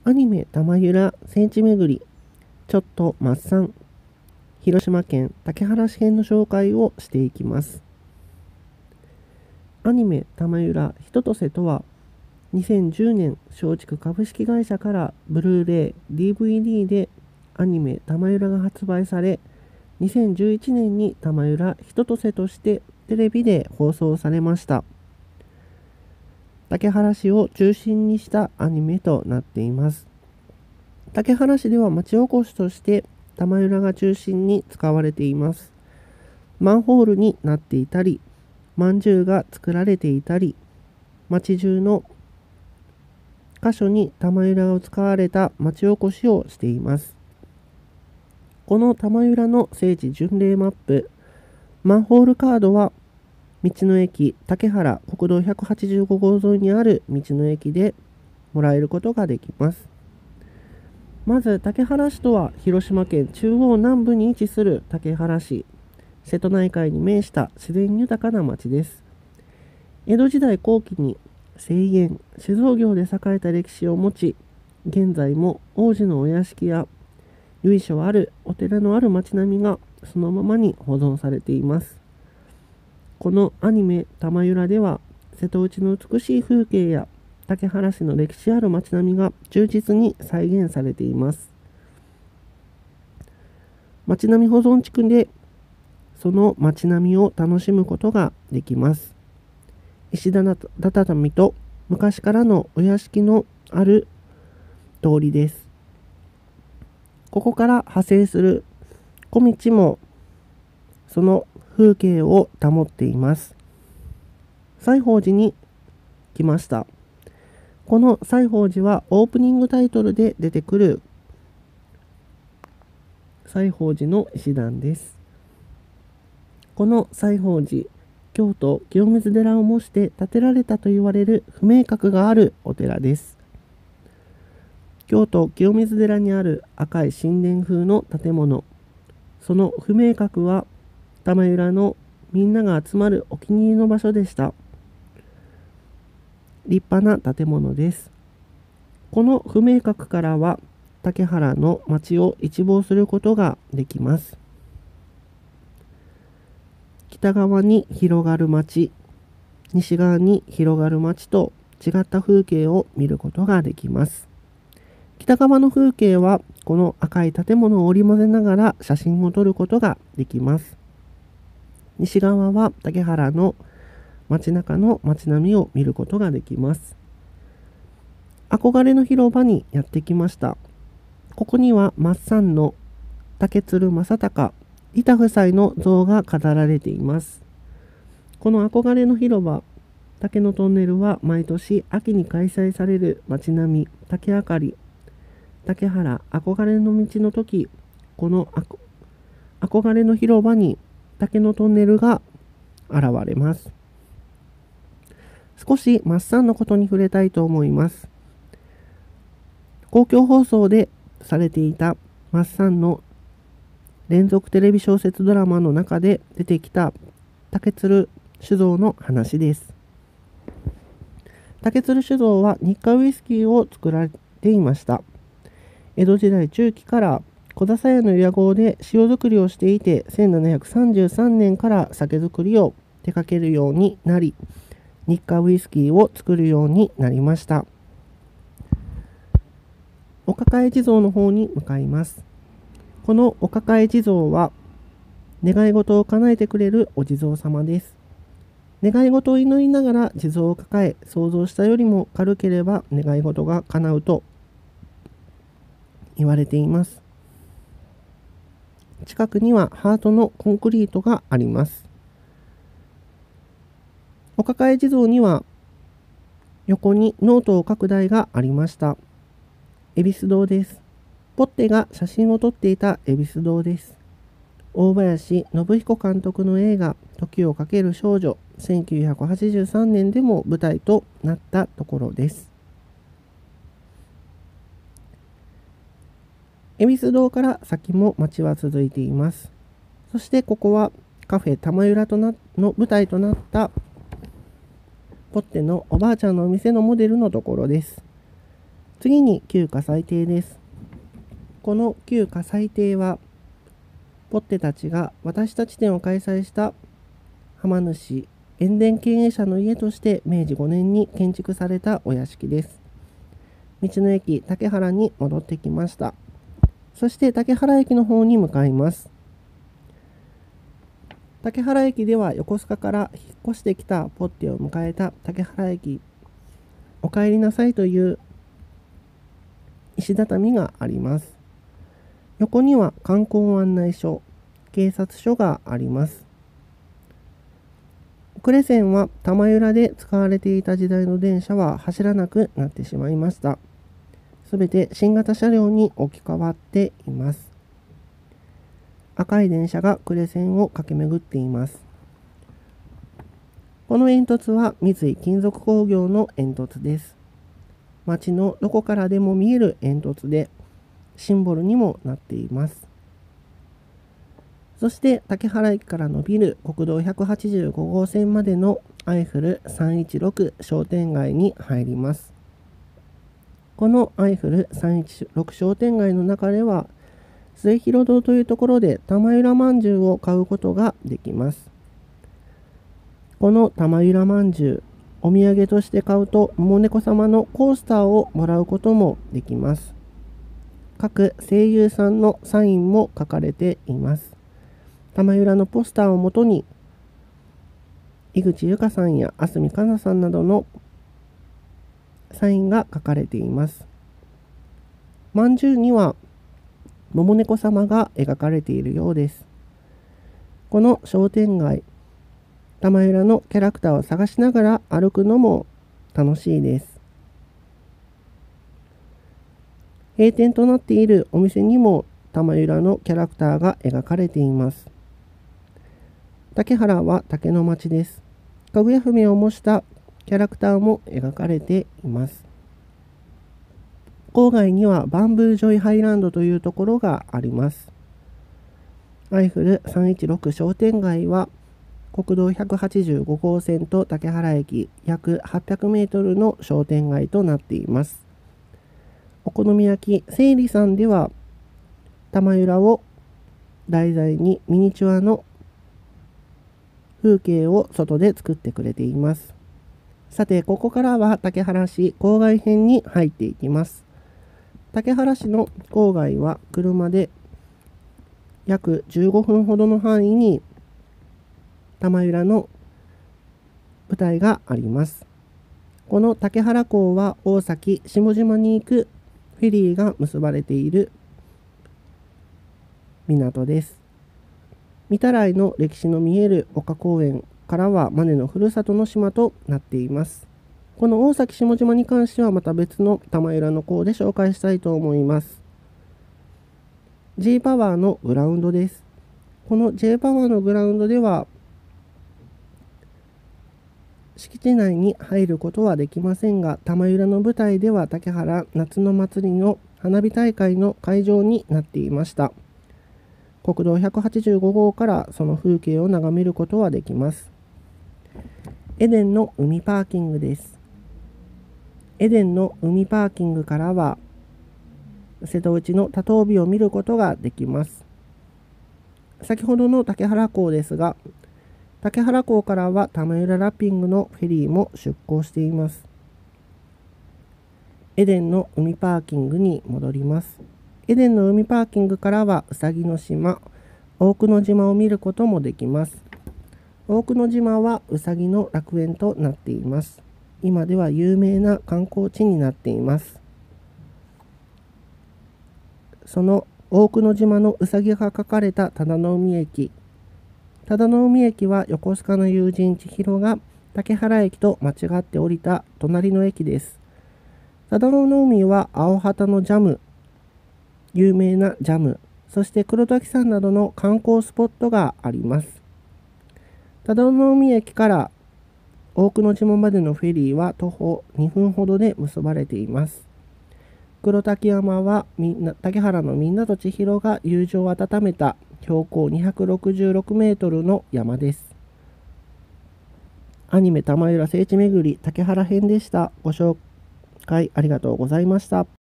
アニメ玉浦聖地巡り、ちょっとマッサン、広島県竹原市編の紹介をしていきます。アニメ玉浦ひととせとは、2010年松竹株式会社からブルーレイ、DVD でアニメ玉浦が発売され、2011年に玉浦ひととせとしてテレビで放送されました。竹原市を中心にしたアニメとなっています。竹原市では町おこしとして玉浦が中心に使われています。マンホールになっていたり、まんじゅうが作られていたり、町中の箇所に玉浦を使われた町おこしをしています。この玉浦の聖地巡礼マップ、マンホールカードは道の駅竹原国道185号沿いにある道の駅でもらえることができます。まず竹原市とは広島県中央南部に位置する竹原市、瀬戸内海に面した自然豊かな町です。江戸時代後期に製塩・酒造業で栄えた歴史を持ち、現在も王子のお屋敷や由緒あるお寺のある町並みがそのままに保存されています。このアニメ玉浦では、瀬戸内の美しい風景や竹原市の歴史ある町並みが忠実に再現されています。町並み保存地区でその町並みを楽しむことができます。石畳と昔からのお屋敷のある通りです。ここから派生する小道もその風景を保っています。西宝寺に来ました。この西宝寺はオープニングタイトルで出てくる西宝寺の石段です。この西宝寺、京都清水寺を模して建てられたと言われる不明閣があるお寺です。京都清水寺にある赤い神殿風の建物、その不明閣は玉浦のみんなが集まるお気に入りの場所でした。立派な建物です。この不明閣からは竹原の町を一望することができます。北側に広がる町、西側に広がる町と違った風景を見ることができます。北側の風景はこの赤い建物を織り交ぜながら写真を撮ることができます。西側は竹原の街中の街並みを見ることができます。憧れの広場にやってきました。ここにはマッサンの竹鶴正隆、板夫妻の像が飾られています。この憧れの広場、竹のトンネルは毎年秋に開催される街並み竹あかり、竹原憧れの道の時、この憧れの広場に竹のトンネルが現れます。少しマッサンのことに触れたいと思います。公共放送でされていたマッサンの連続テレビ小説ドラマの中で出てきた竹鶴酒造の話です。竹鶴酒造は日課ウイスキーを作られていました。江戸時代中期から小笹屋の屋号で塩作りをしていて、1733年から酒造りを手掛けるようになり、日課ウイスキーを作るようになりました。お抱え地蔵の方に向かいます。このお抱え地蔵は願い事を叶えてくれるお地蔵様です。願い事を祈りながら地蔵を抱え、想像したよりも軽ければ願い事が叶うと言われています。近くにはハートのコンクリートがあります。お抱え地蔵には横にノートを書く台がありました。恵比寿堂です。ポッテが写真を撮っていた恵比寿堂です。大林信彦監督の映画時をかける少女、1983年でも舞台となったところです。恵比寿堂から先も街は続いています。そしてここはカフェ玉浦の舞台となったポッテのおばあちゃんのお店のモデルのところです。 次に旧火祭亭です。この旧火祭亭は、ポッテたちが私たち展を開催した浜主塩田経営者の家として明治5年に建築されたお屋敷です。道の駅竹原に戻ってきました。そして竹原駅の方に向かいます。竹原駅では横須賀から引っ越してきたポッテを迎えた竹原駅、お帰りなさいという石畳があります。横には観光案内所、警察署があります。呉線は玉浦で使われていた時代の電車は走らなくなってしまいました。すべて新型車両に置き換わっています。赤い電車が呉線を駆け巡っています。この煙突は三井金属工業の煙突です。街のどこからでも見える煙突で、シンボルにもなっています。そして竹原駅から伸びる国道185号線までのアイフル316商店街に入ります。このアイフル316商店街の中では、末広堂というところで玉浦まんじゅうを買うことができます。この玉浦まんじゅう、お土産として買うと桃猫様のコースターをもらうこともできます。各声優さんのサインも書かれています。玉浦のポスターをもとに、井口由香さんや渥美香奈さんなどのサインが書かれています。まんじゅうには桃猫様が描かれているようです。この商店街、玉浦のキャラクターを探しながら歩くのも楽しいです。閉店となっているお店にも玉浦のキャラクターが描かれています。竹原は竹の町です。かぐや姫を模したキャラクターも描かれています。郊外にはバンブージョイハイランドというところがあります。アイフル316商店街は国道185号線と竹原駅約800メートルの商店街となっています。お好み焼きせいりさんでは玉浦を題材にミニチュアの風景を外で作ってくれています。さて、ここからは竹原市郊外編に入っていきます。竹原市の郊外は車で約15分ほどの範囲に玉浦の舞台があります。この竹原港は大崎下島に行くフェリーが結ばれている港です。御手洗の歴史の見える丘公園からはマネのふるさとの島となっています。この大崎下島に関してはまた別の玉浦の港で紹介したいと思います。J パワーのグラウンドです。この J パワーのグラウンドでは敷地内に入ることはできませんが、玉浦の舞台では竹原夏の祭りの花火大会の会場になっていました。国道185号からその風景を眺めることはできます。エデンの海パーキングです。エデンの海パーキングからは瀬戸内の多島美を見ることができます。先ほどの竹原港ですが、竹原港からは玉浦ラッピングのフェリーも出港しています。エデンの海パーキングに戻ります。エデンの海パーキングからはうさぎの島、大久野島を見ることもできます。大久野島はうさぎの楽園となっています。今では有名な観光地になっています。その大久野島のうさぎが描かれた忠海駅。忠海駅は横須賀の友人千尋が竹原駅と間違って降りた隣の駅です。忠海は青旗のジャム、有名なジャム、そして黒滝山などの観光スポットがあります。忠海駅から大久野島までのフェリーは徒歩2分ほどで結ばれています。黒滝山は竹原のみんなと千尋が友情を温めた標高266メートルの山です。アニメ玉浦聖地巡り竹原編でした。ご視会ありがとうございました。